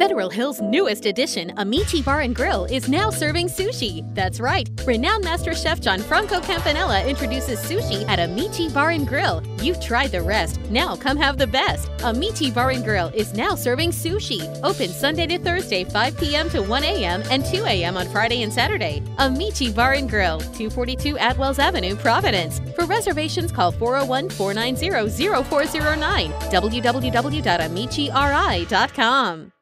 Federal Hill's newest addition, Amici Bar and Grill, is now serving sushi. That's right. Renowned Master Chef Gianfranco Campanella introduces sushi at Amici Bar and Grill. You've tried the rest. Now come have the best. Amici Bar and Grill is now serving sushi. Open Sunday to Thursday, 5 p.m. to 1 a.m. and 2 a.m. on Friday and Saturday. Amici Bar and Grill, 242 Atwells Avenue, Providence. For reservations, call 401-490-0409. www.amiciri.com.